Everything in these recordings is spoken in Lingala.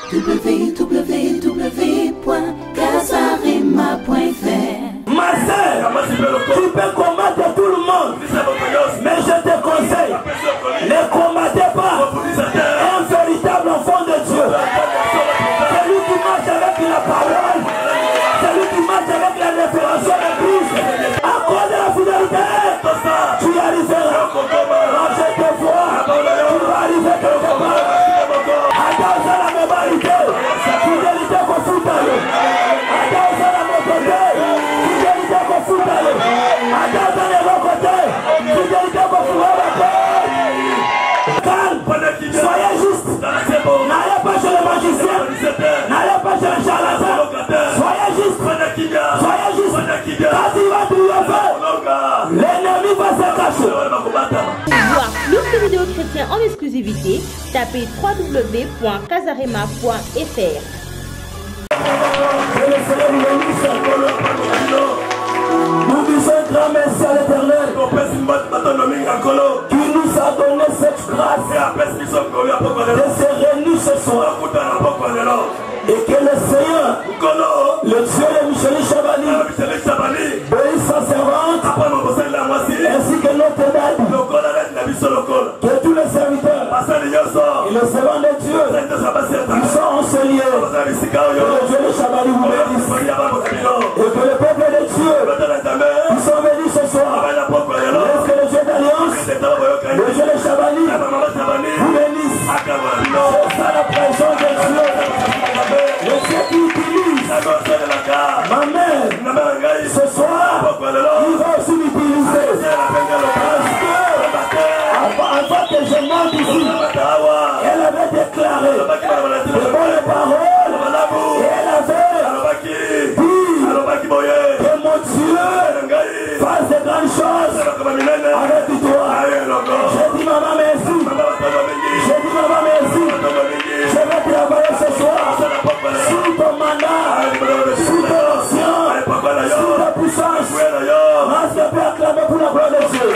www.casarema.fr. Ma sœur, tu peux combattre tout le monde, mais je te conseille, ne combattez pas un véritable enfant de Dieu. Celui qui marche avec la parole, celui qui marche avec la révélation de Christ. À cause de la fidélité, tu y arriveras. Quand je te vois, tu vas arriver quelque part. Attends ça la mémorisée, fidélité qu'on fout à l'eau. Attends ça la mémorisée, fidélité qu'on fout à l'eau. Attends ça les côtés, fidélité qu'on fout à l'eau. Calme, soyez juste. N'allez pas chez le magicien, n'allez pas chez le charlatan. Soyez juste, soyez juste. Quand il va triompher, l'ennemi va se cacher. Pour voir plus de vidéos chrétiennes en exclusivité, tapez www.casarema.fr. Nous disons grand merci à l'Éternel qui nous a donné cette grâce de se réunir ce soir. Et que le Seigneur, le Dieu de Michel Chabani, bénisse sa servante, ainsi que notre dame, que tous les serviteurs et le servant de Dieu, ils sont en ce lieu. Que le Dieu de Chabani vous bénisse. Et que le peuple de Dieu, ils sont venus ce soir. Est-ce que le Dieu d'Alliance, le Dieu de Chabani, vous bénisse. C'est ça la présence de Dieu. Le Dieu qui utilise ma mère ce soir, il va aussi m'utiliser. Parce que avant que je monte ici, elle avait déclaré de bonnes paroles et elle avait dit que mon Dieu fasse de grandes choses avec toi. J'ai dit maman merci. J'ai dit maman merci. Je vais travailler ce soir sous ton mandat, sous ton ancien, sous ta puissance. Mas je peux acclamer pour la gloire de Dieu.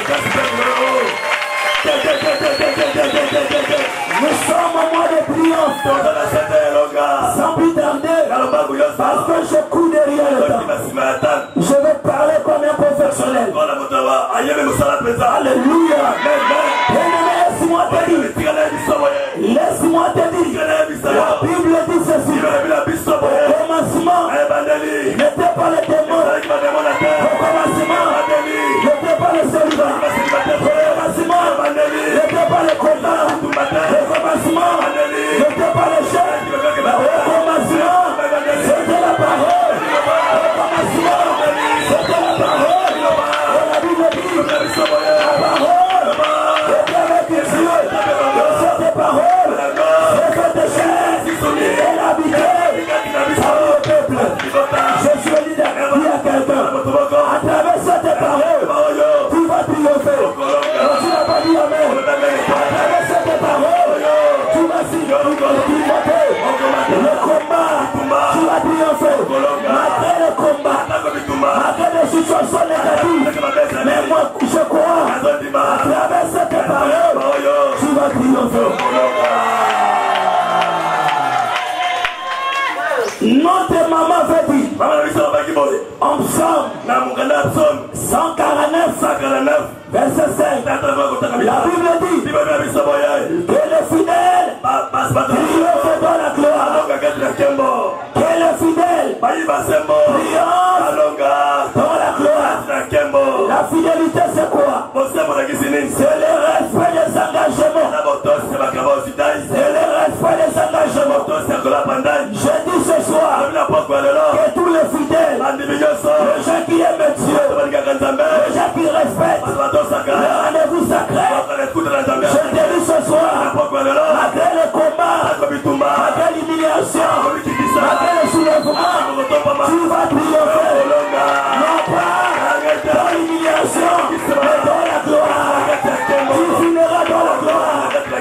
Nous sommes au mois de triomphe. Sans plus tarder, parce que je cours derrière le temps. Je vais parler comme un professionnel. Alléluia. Laisse-moi te dire. Laisse-moi te dire. La Bible dit ceci. Au commencement, n'était pas le démon. Au commencement, n'était pas le célibat. Au commencement, n'était pas le combat. Au commencement, n'était pas le chef. Au commencement, c'était la parole. Au commencement, c'était la parole. Et la Bible dit, la parole était avec Dieu. Et cette parole est faite chair. Elle habitait par le peuple. Je suis venu dire à quelqu'un, à travers cette parole, tu vas triompher. Tu n'as pas dit amen. À travers cette parole, tu vas triompher. Le combat, tu vas triompher. Malgré le combat, malgré les situations négatives, mais moi je crois, à travers cette parole, tu vas triompher. Notre maman veut dire en psaume 149, verset 5. La Bible dit que les fidèles triomphent dans la gloire. Que les fidèles triomphent dans la gloire. La fidélité c'est quoi? C'est le respect des engagements. C'est le respect des engagements. Je dis ce soir que tous les fidèles, les gens qui aiment Dieu, les gens qui respectent le rendez-vous sacré, je te dis ce soir, malgré le combat, malgré l'humiliation, malgré le soulèvement, tu vas triompher. Non pas dans l'humiliation, mais dans la gloire. Tu finiras dans la gloire.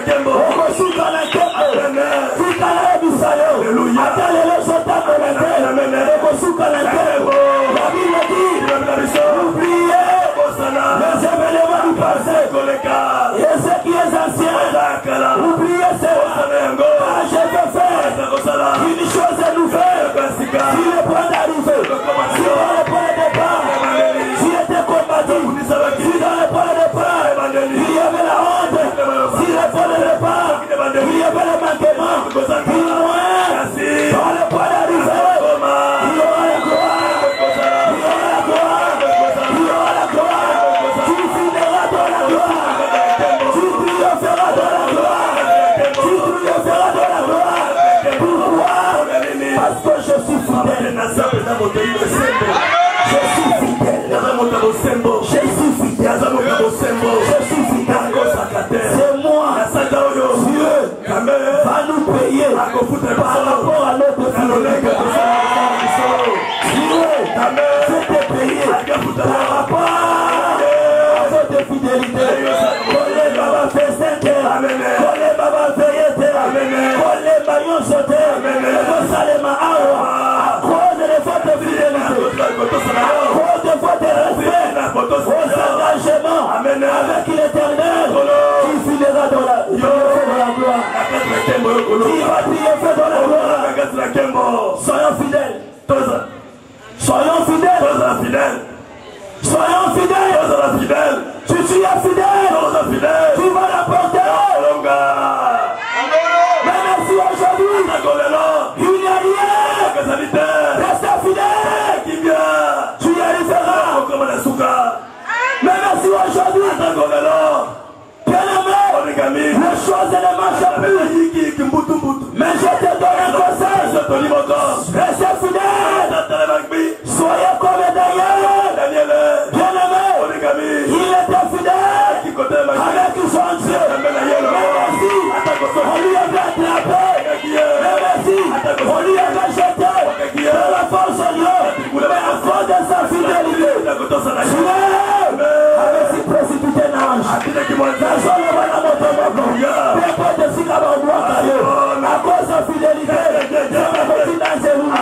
La Bible dit, oubliez les événements du passé et ce qui est ancien. Oubliez Je suis fidèle. Je suis fidèle. C'est moi. Dieu va nous payer par rapport à notre fidélité. Dieu va te payer par rapport à votre fidélité. Kole Baba fait 5 heures. Kole Baba fait 8 heures. Kole Bayon sauté. Salema Awa. À cause de votre fidélité. À cause de votre respect. Vos engagements avec l'éternel. Qui finira dans la gloire. Qui va triompher dans la gloire. Soyons fidèles. Soyons fidèles. Soyons fidèles. Si tu es fidèle, tu vas l'apporter. Mais merci aujourd'hui. Il n'y a rien. Reste fidèle. Tu y arriveras. Mais merci aujourd'hui. Bien-aimé, les choses ne marchent plus. Mais je te donne un conseil. Reste fidèle. Soyez comme Daniel. Bien-aimé, il était fidèle avec son Dieu. Mais merci, on lui avait attrapé. Mais merci, on lui avait jeté de la force en Dieu. Mais à cause de sa fidélité, Dieu avait si précipité l'ange. À cause de sa fidélité, Dieu m'a fait danser vous.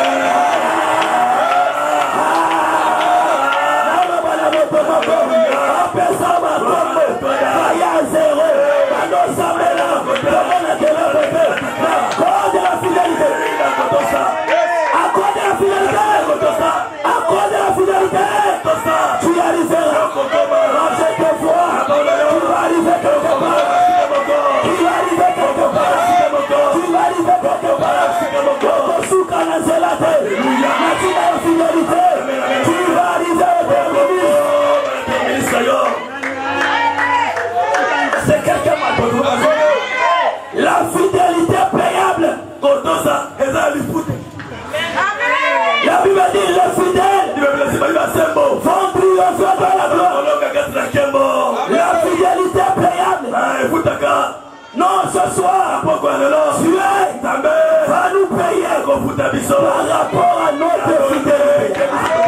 Tu y arriveras. Je te vois. Tu vas arriver quelque part. Tu vas arriver quelque part. Tu vas arriver quelque part. Fidélité. Tu vas arriver au terminus. C'est quelqu'un m'a donné. La fidélité payable. La Bible dit les fidèles vont triompher dans la gloire. La fidélité payable. Non, ce soir, Dieu va nous payer par rapport à notre fidélité.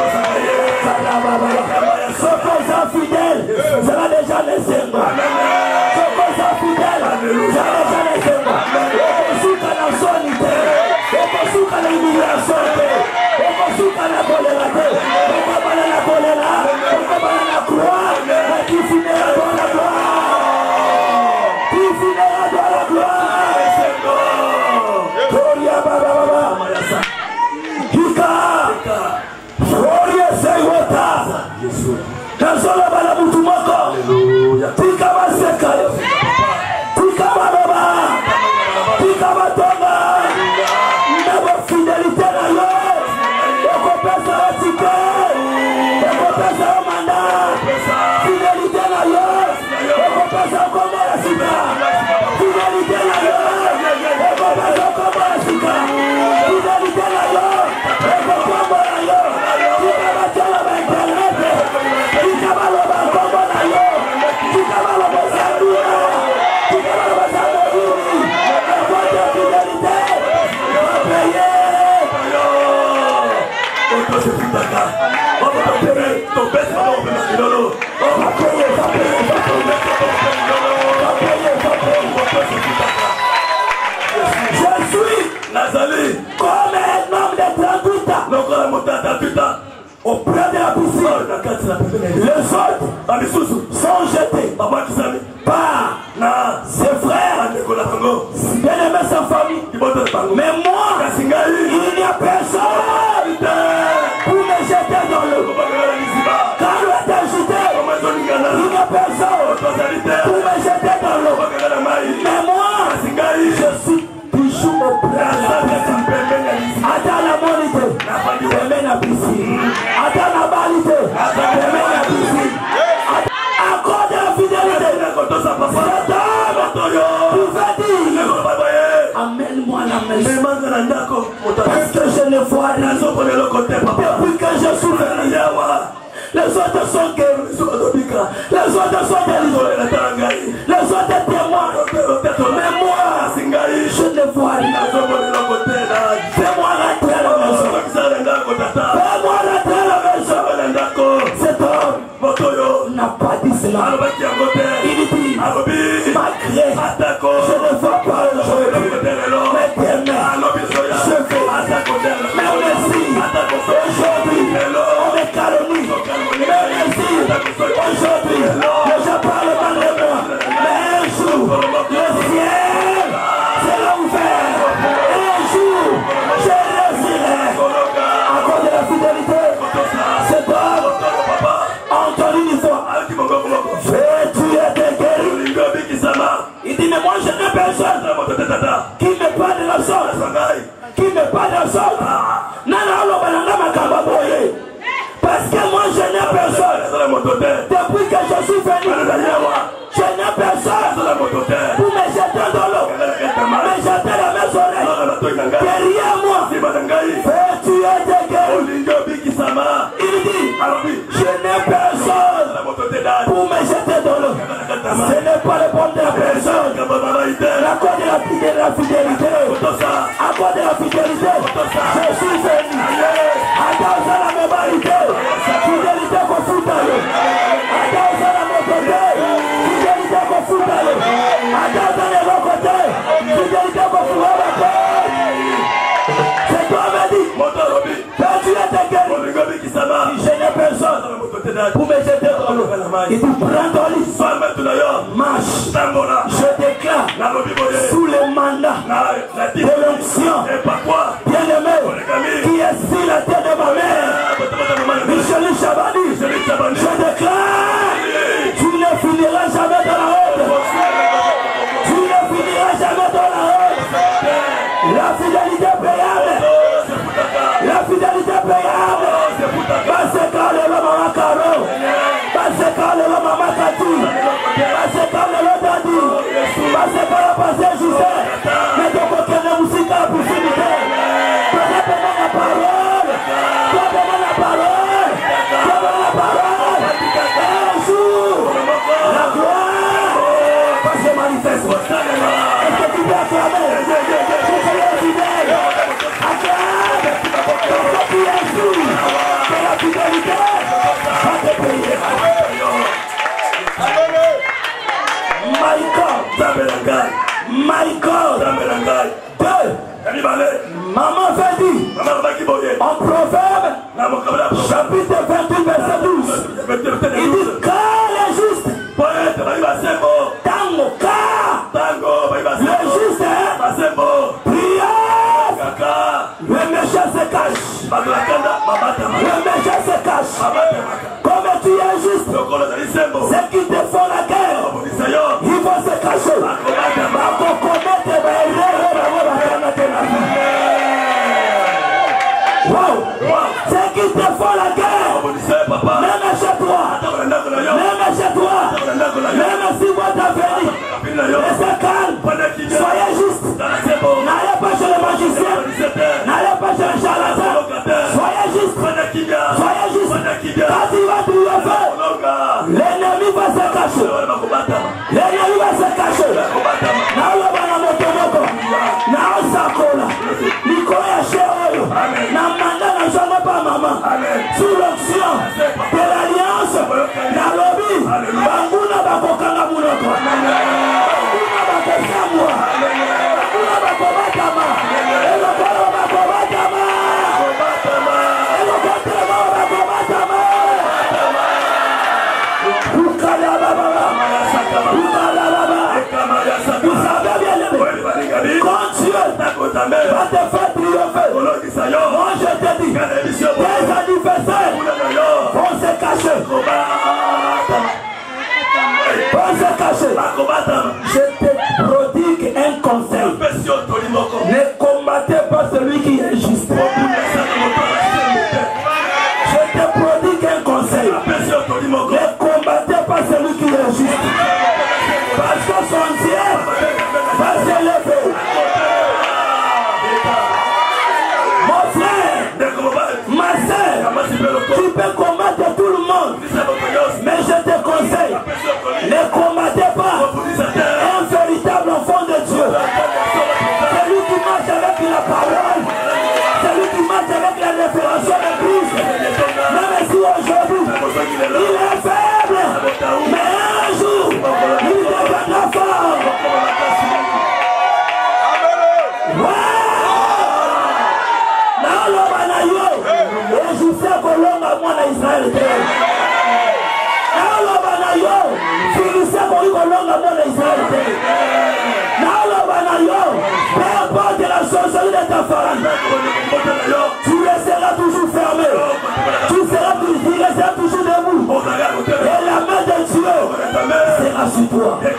Ce qu'on a fidèle, sera déjà les Seigneurs. Ce qu'on a fidèle, sera déjà les Seigneurs. Okosuka na sonite, okosuka na humiliation, okosuka na colère, okobana na colère, okobana na croix, mais qui finira dans la gloire. Qui finira dans la gloire. Gloria Baba Baba. Kika. Gloria Seiwota. Nazola bala mutu moko. Tika baseka. Tika baba. Tika batonga. Ndabo fidélité na yo. Eko pesa tika. Eko pesa manda. Fidélité na yo. Eko pesa komba la sika. Fidélité na yo. Eko pesa komba la sika. Fidélité na yo. Eko komba la yo. Tika batala ba internet. Tika baloba komba na yo. Tika baloba sadura. Tika baloba sadura. Eko de fidélité. Va payer. Je suis Nazali comme un homme de 38 ans auprès de la piscine. Les autres sont jetés par ses frères, bien-aimés sa famille. Mais moi, il n'y a personne pour me jeter dans l'eau. Quand l'eau est agitée, il n'y a personne pour me jeter dans l'eau. Mais moi, je suis toujours auprès de la piscine. Attends la monité, remets la piscine. Attends la balité, remets la piscine. Encore de la fidélité. Pouvait dire, amène-moi la maison. Parce que je ne vois rien. Depuis que je suis venu, les autres sont guéris. Les autres sont délivrés. Les autres témoins. Mais moi, je ne vois rien. Fais-moi rentrer à la maison. Fais-moi rentrer à la maison. Cet homme n'a pas dit cela. Il dit, malgré, je ne vois pas aujourd'hui. Mais demain, je vais. Mais merci, aujourd'hui, on est calomnie. Mais merci, aujourd'hui, les gens parlent mal de moi. Mais un jour, le ciel sera ouvert. Et un jour, je réussirai. À cause de la fidélité, cet homme, encore une fois, tu es guéri. Il dit, mais moi je n'ai personne qui me parle de la sorte. Qui me parle de la sorte. Parce que moi je n'ai personne. Depuis que je suis venu, je n'ai personne pour me jeter dans l'eau. Me jeter dans mes oreilles. Derrière moi, tu es guéri. Il dit, je n'ai personne pour me jeter dans l'eau. Ce n'est pas le bon de la personne. À cause de la fidélité. À cause de la fidélité. Je suis venu. À cause de la mémoire. Fidélité qu'on fout à l'eau. À cause de la mémoire. Fidélité qu'on fout à l'eau. À cause de la mémoire. Fidélité qu'on fout à l'eau. C'est toi qui dit. Quand tu es guéri, je n'ai personne pour me jeter dans l'eau. Il dit, prends ton lit. Marche. Je déclare sous le mandat de l'onction. Bien-aimé, qui est sur la tête de ma mère, Michel Chabani, je déclare, tu ne finiras jamais dans la honte. Tu ne finiras jamais dans la honte. La fidélité payable. La fidélité payable. Parce que le maman Caro. Parce que le maman Kati. Parce que le Dadi. Parce que le passé Justin. Mais donc aucun ne musique à possibilité. Toi donne la parole. Toi donne la parole. Toi donne la parole. Un jour, la gloire va se manifester. Est-ce que tu peux acclamer? Je suis fidèle. Acclame. Parce que tu es sûr que la fidélité va te payer. My God. Maman fait dit en Proverbe chapitre 28 verset 12. Il dit car les justes tango car le juste prière le méchant se cache. Le méchant se cache. Comme tu es juste, ceux qui te font la guerre, ils vont se cacher. Wow. Ceux qui te font la guerre, même chez toi, même chez toi, même si vous êtes venu, restez calme, soyez juste. N'allez pas chez le magicien, n'allez pas chez le charlatan, soyez juste. Soyez juste. Quand il va triompher, l'ennemi va se cacher. L'ennemi va se cacher. Sous l'onction de l'alliance, la lobby, Banguna Bakokanga Munoko, Banguna Bakosamwa, Banguna Bakobatama, Elokoro Bakobatama, Elokoro Bakobatama, Bukala Baba, Bukala Baba, vous savez bien les quand Dieu va te faire triompher, moi je te dis, tes anniversaires vont se cacher. Vont se cacher. Je te prodigue un conseil. Ne combattez pas celui qui est juste. Je te prodigue un conseil. Ne combattez pas celui qui est juste. Parce que son Dieu va s'élever. Mon frère,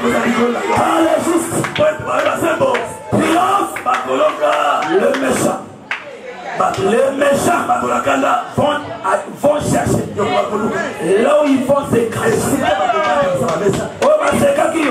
Par le juste. Triomphe le méchant. Les méchants vont chercher là où ils vont se cacher. Oh, ma c'est qui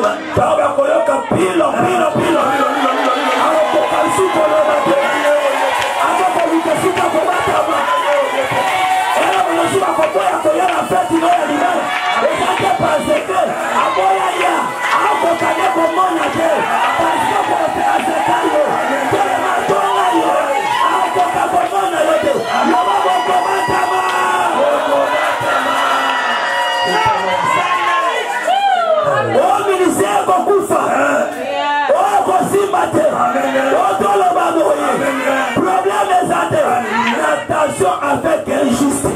attention avec injuste.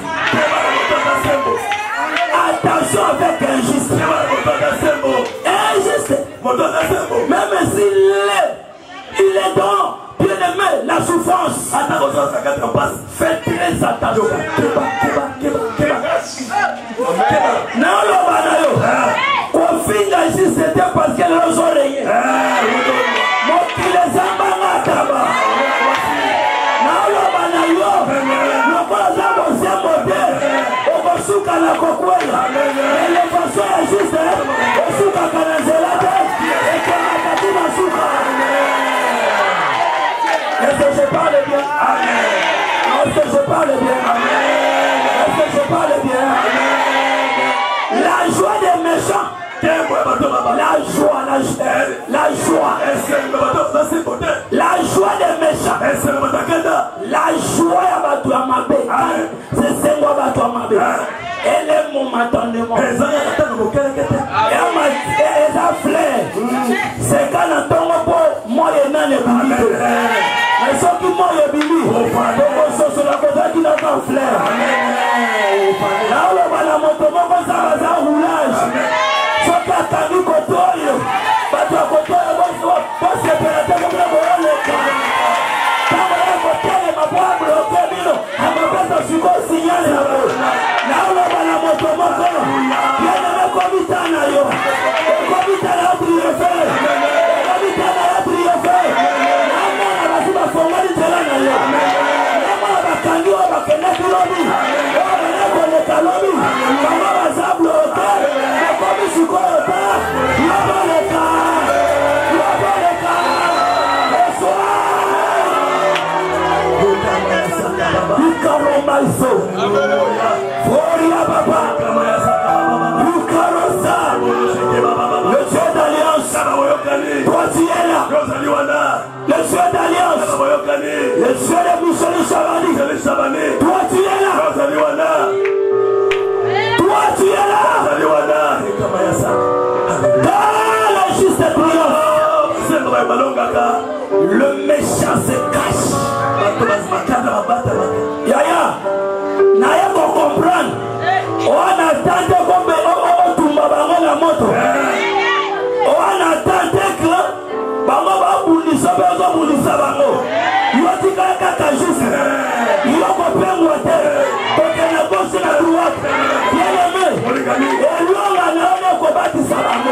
Attention avec injuste. Injuste. Même s'il est dans, bien aimé, la souffrance. Faites très attention. Non, le banayo. Confine injuste, c'était parce qu'elle a les oreilles. Mon qui les a manataba. Est-ce que je parle bien? Est-ce que je parle bien? Est-ce que je parle bien? La joie des méchants. La joie des méchants. La joie à Batouamabé. C'est ce qu'on va Batouamabé. Elle est mon attendement. Elle a fleur. C'est quand on tombe pour moi et non les bébés. Mais ceux qui m'ont les bébés, donc on se sur la côte qui n'a pas fleur. Là où on va la moto, on va ça va roulage. Ceux qui attendent Kotoyo, Kotoyo, on se perd comme la volée. Quand on a voté, ma voix bloquée, on va faire ce qu'on signale là-bas. Là où on va la moto, on va bien aimé comme il t'en a eu. Comme il t'en a triomphé. Comme il t'en a triomphé. Le Dieu d'alliance, le Dieu de Michel Chabani, toi tu es là, toi tu es là, dans la juste triomphe, le méchant se cache. Yaya, Naya pour comprendre, on attend comme on tombe dans la moto, on attend que Bango ba bulisa bango bulisa bango. Yo tika kaka juste. Yo ko pengwa te. Porque na gauche na droite. Bien aimé. Et lui on a ko batisa bango.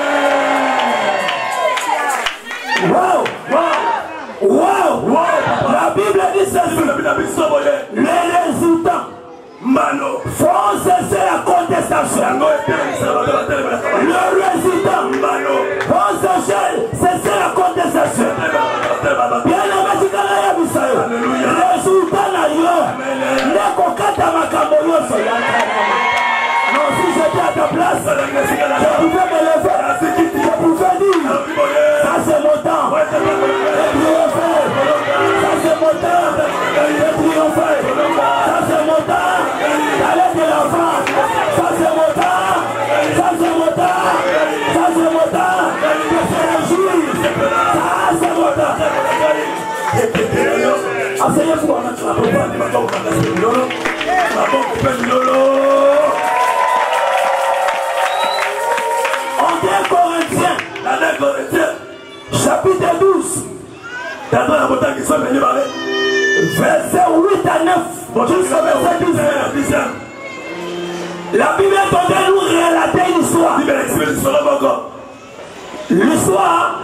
Wow, wow. Wow, wow. La Bible dit ceci. Les résultats font cesser la contestation. Le résultat font cesser la contestation. Bien aimé, tu as la bisayo. Résultat na yo. Ne kokata makambo yoso. Non, si j'étais à ta place, je pouvais me lever. Je pouvais dire, ça c'est mon temps. Et triompher. Ça c'est mon temps. Et triompher. Ça c'est mon temps. D'aller de l'avant. Ça c'est mon temps. Ça c'est mon temps. Ça c'est mon temps. De se réjouir. Ça c'est mon temps. Asseyez-vous en attendant. Corinthiens, chapitre 12, verset 8 à 9, jusqu'au verset 10. La Bible est en train de nous relater une histoire. L'histoire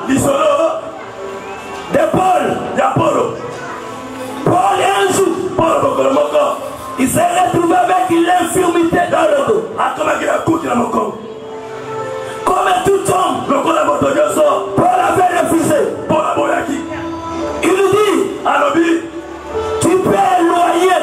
de Paul. Paul un jour, il s'est retrouvé avec l'infirmité dans le dos. Comme tout homme, Paul avait refusé. Il lui dit, tu peux éloigner,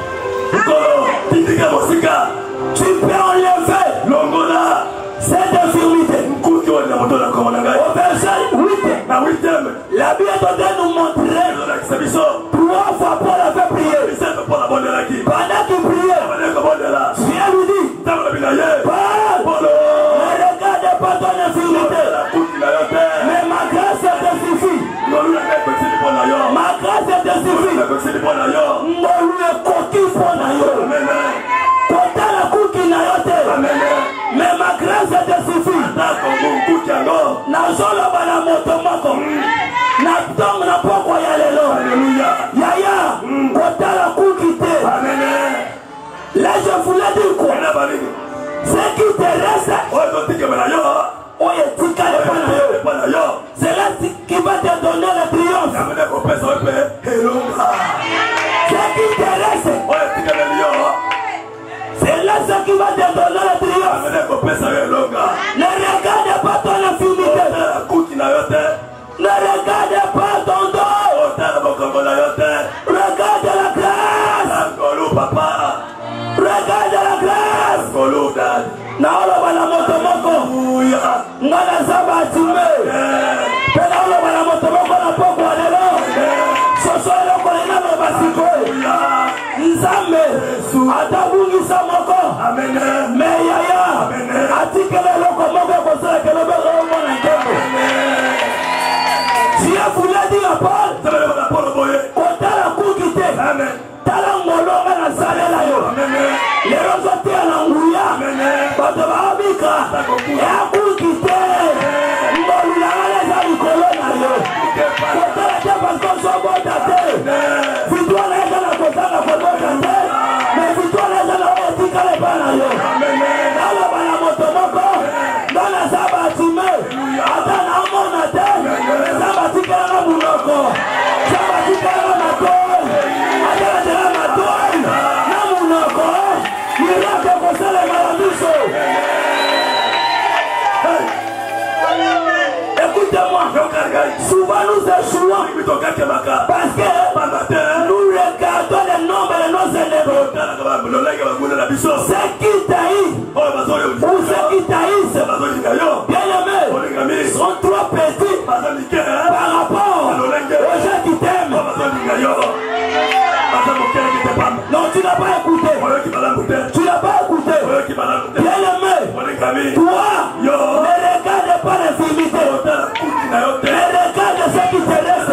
tu peux enlever cette infirmité. Au verset 8, la Bible est en train de nous montrer 3 fois Paul avait prié. Pendant qu'il priait, Dieu lui dit, Paul, ne regarde pas ton infirmité, mais ma grâce te suffit. Ma grâce te suffit. Mais ma grâce te suffit. Là je voulais dire quoi? Ce qui te reste, c'est là qui va te donner le triomphe. Ce qui te reste, c'est là ce qui va te donner le triomphe. Ne regarde pas ton infirmité. Ne regarde pas ton dos. Regarde la grâce. Regarde la grâce. Naolo bala moto moko. Ngana zaba tume. Pena olo bala moto moko na poko alelo. Soso elo kwa ina no basiko. Nzambe. Atabungisa moko. Me yaya. Atikele loko moko kosela kelobe romo na kembo. Dieu voulait dire à Paul. Kotala kukite. Tala ngolonga na salela yo. Lero zote ananguya. Bato baabika. Ya kukite. Ngolulanga za mikolona yo. Kotala te pasko sobota te. Fitwa na eka na kotala kotota te. Me fitwa na eka na otika le bana yo. Nala bana moto moko. Nala saba tume. Ata na mona te. Saba tika na munoko. Saba tika na matoi. Ata na matoi. Na munoko. Mirake kosele marabiso. Écoutez-moi. Souvent nous échouons. Parce que nous regardons les nombres de nos ennemis. Ce qui taillent ou ce qui taillissent, bien aimés, sont trop petits par rapport aux gens qui t'aiment. Non, tu n'as pas écouté. Tu n'as pas écouté. Bien aimé, toi, ne regarde pas l'infirmité. Ne regarde ce qui te reste.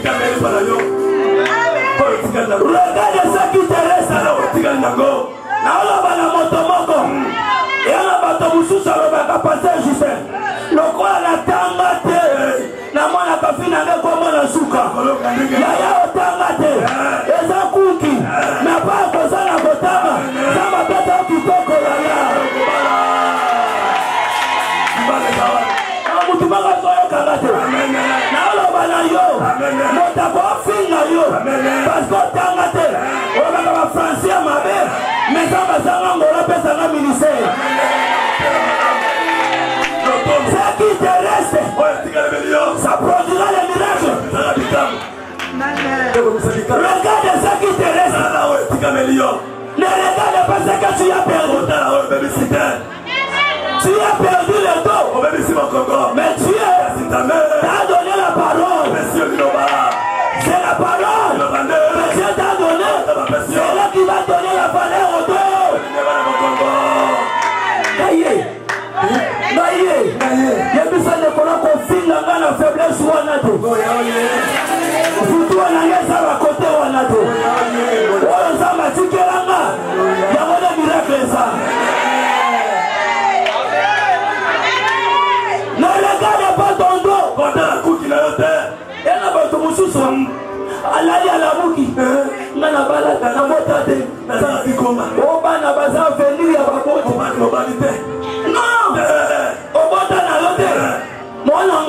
Regarde ce qui te reste. Naola bana moto moko. Et on a bato mususu alobaka passer Justin. Lokola na tanga te. Na mwana kafina ngeko mwana suka. Yaya otanga te. Eza kuki. Na pa kozala kotama. Sama peta kitoko yaya. Na mutumaka soyo kangate. Naola bana yo. Motako afinga yo. Pasko otanga te. Obaka ba Francia mabe. Mais ça va s'engager pesa na ministère. Ce qui te reste, ça produira les miracles. Regarde ce qui te reste. Ne regarde pas ce que tu as perdu. Tu as perdu le dos. Mais Dieu t'a donné la parole. C'est la parole que Dieu t'a donné. C'est là qui va donner la valeur au dos. Naïe. Yebisa ne kola kofinga nga na faiblesse wana to. Futu wana ngeza ba kote wana to. Oyo nzamba tikela nga. Yango de miracle ça. Ne regarde pas ton dos. Kota la kuki na yote. Yana ba to mususu. Alali alamuki. Ngana bala na mota te. Nazala kikomba. Oba na baza venir ya bakoti. Oba no balite. Non! Obota na lote. Mwana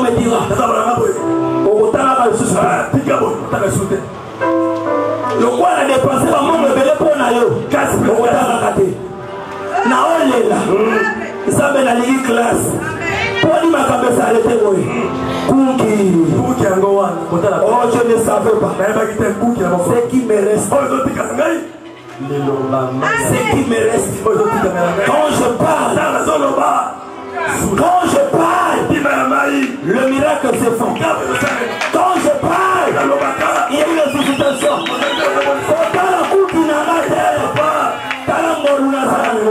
me dira. Au temps là, je suis le quoi a dépensé la main de belé pour nayo. Casse le quoi a raté. Na on là. Ça met la ligue classe. Pour lui ma cabesse arrêté moi. Cookie angoa. Oh je ne savais pas. C'est qui me reste. C'est qui me reste. Quand je parle, le miracle se fait. Quand je parle, il y a une suscitation. Quand la coupe qui n'a pas terre, t'as la moruna.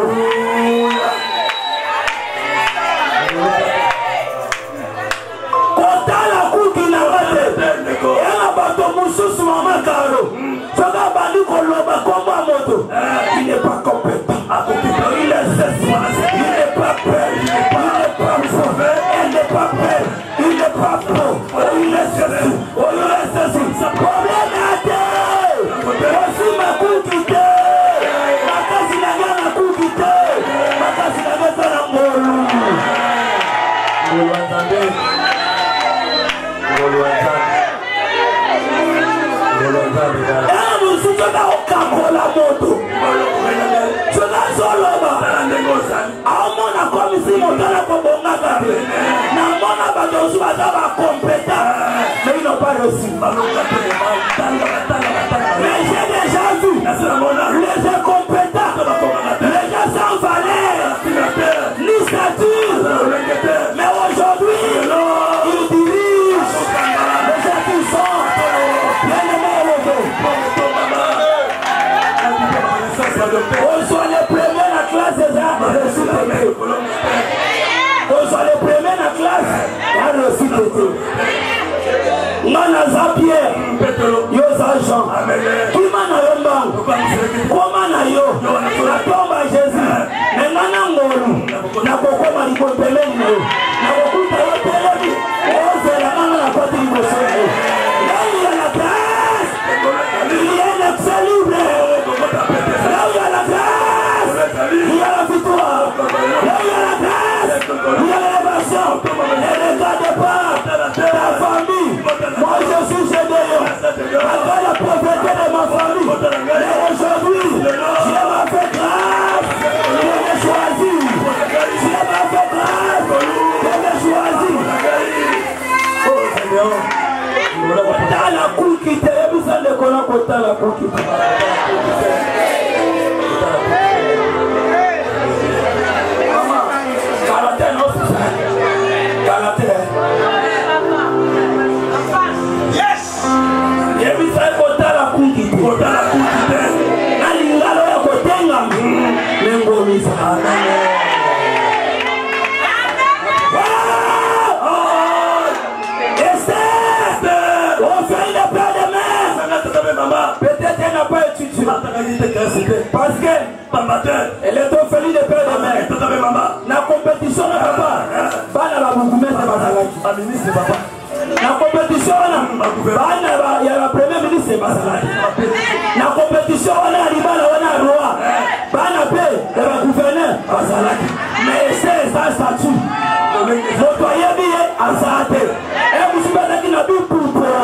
Quand la coupe qui n'a pas terre, il y a un bateau moussou sur ma caro. Tu as bandu Koloba comme un moto. Il n'est pas compétent. Il est cessant. Il n'est pas prêt. Il n'est pas sauvé. Il n'est pas prêt. Il n'est pas pro. Il est ceci. Il est ceci. Ce problème est à terre. Voici ma coupe quittée. Ma case n'a rien à coupe quittée. Ma case n'a rien à la morue. Vous l'entendez? Vous l'entendez? Tu vas au Cameroun la moto. Tu vas sur l'homme. À mon accord, ici, mon temps, la bonne compétent. Mais ils n'ont pas reçu. Mais j'ai déjà vu les incompétents, les gens sans valeur, ni statut. Mais aujourd'hui, ils dirigent les gens qui sont bien aimés. On soit les premiers dans la classe des arts. On soit les premiers dans la classe. On a reçu tout. On a Pierre. Yo Jean. Qui m'a yo comment na yo? La tombe à Jésus. Mais maintenant on n'a pas comment il peut payer. Na beaucoup de télé. On fait la main la patrie de Jésus. Là il y a la grâce. Il y a l'accès libre. Là il y a la grâce. Il y a la victoire. Là il y a la grâce. Il y a l'élévation. Et ne regarde pas ta famille. Moi je suis Gédéon. Après la pauvreté de ma famille. Mais aujourd'hui, Dieu m'a fait grâce. Dieu m'a choisi. Dieu m'a fait grâce. Dieu m'a choisi. Oh Seigneur. Dans la cour qui t'est besoin de connaître dans la cour qui t'est. Peut-être elle n'a pas étudié parce qu'elle est orpheline de père de mère. La compétition n'a pas. La compétition, il y a la première ministre, la compétition, on a roi, il y a la gouverneur, mais c'est un statut. L'employé est en santé. Et vous savez qu'il n'a plus pour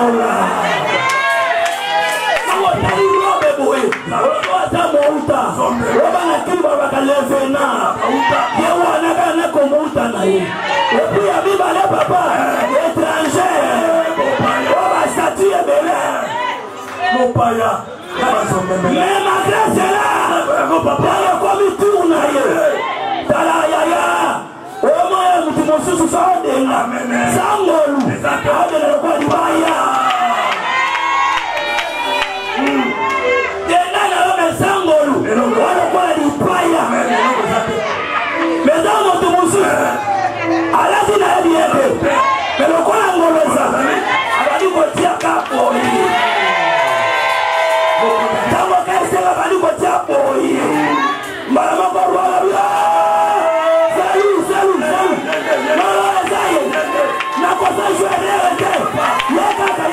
mais ma grâce est là. Comme il tourne au moins tu m'as sous ça salut.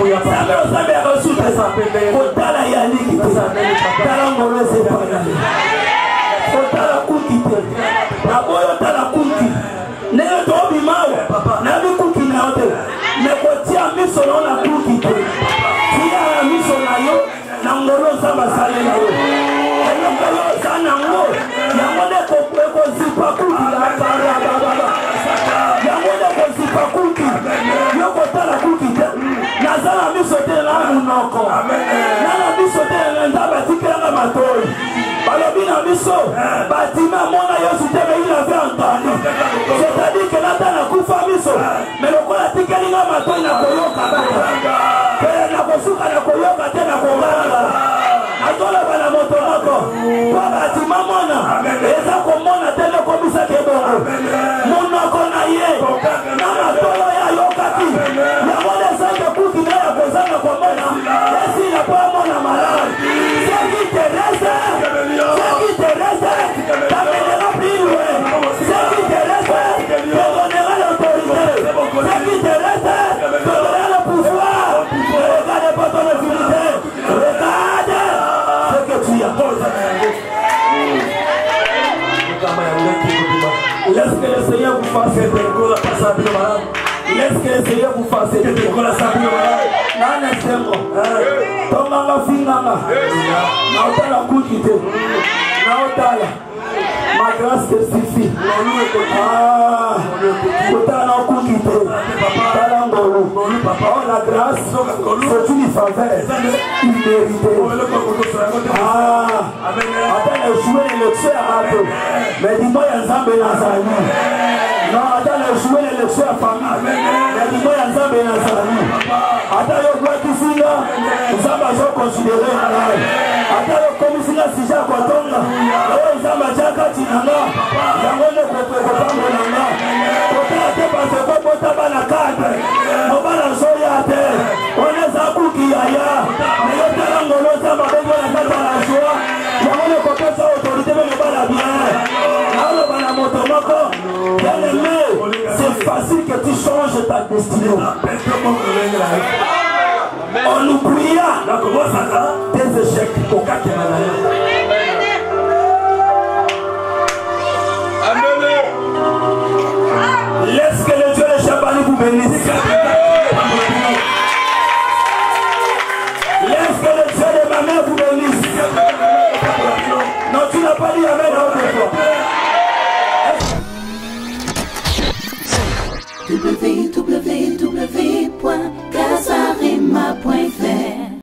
Nzambe ya reçu kotala ya liki tala ngolo ezepana kotala kuki te naboyo tala kuki ndenge tobimawe nabi kuki na yo te me kotia miso na yo na kuki te tia na miso na yo na ngolo Nzambe asalela yo eloko yo oza nango yango nde ekozipa kuki yango nde ekozipa kuki yo kotala kuki te naza na miso te na munoko na miso te na Nzambe atikelanga matoi balobi na biso batima mona Yesu te me il avait entendu c'est-à-dire que nata na kufa miso mais lokola tikelinga matoi na koyoka te na kosuka na koyoka te na konganga atoloba na moto moko po batima mona eza komona te nekomisaki ebongo monoko na ye na matolo ya yokaki yango nezange kuki na ya kozanga komona esila po amona malamu qui te reste, t'amènera plus loin. Ce qui te reste, te donnera l'autorité. Ce qui te reste, te donnera le pouvoir. Ne regarde pas ton infidélité. Regarde ce que tu as. Laisse que le Seigneur vous fasse cette école. Laisse que le Seigneur vous fasse cette école. Nana Sengo, Tomanga Finganga, Naotala Kukite, Naotala, ma grâce te suffit. Kotala Kukite, Talangolo, oh la grâce, c'est une faveur imméritée. Attends, jouer le tuer à peu, mais dis-moi, il y a Nzambe Nazani. Non, attends, jouer le tuer à famille, mais dis-moi, il y a Nzambe Nazani. Attends, yo kwa kisinga, Nzambe azo considéré ngai. Attends, yo komisinga sija kwa tonga. Oyo Nzambe achaka tinanga. Yango ne kopango nanga. Kotala te pase kobota bana kade. Mobala nsoya te. Oneza kuki yaya. Meyo tala ngolo Nzambe abengo na kata la joie. Yango ne kopesa autorité me mobala bien. Naolo bana moto moko. Bien aimé, c'est facile que tu changes ta destinée. On oublia tes échecs au cas qu'il y en a. Laisse que le Dieu de Chabani vous bénisse. Laisse que le Dieu de ma mère vous bénisse. Non, tu n'as pas dit amen à autre fois. www.casarima.fr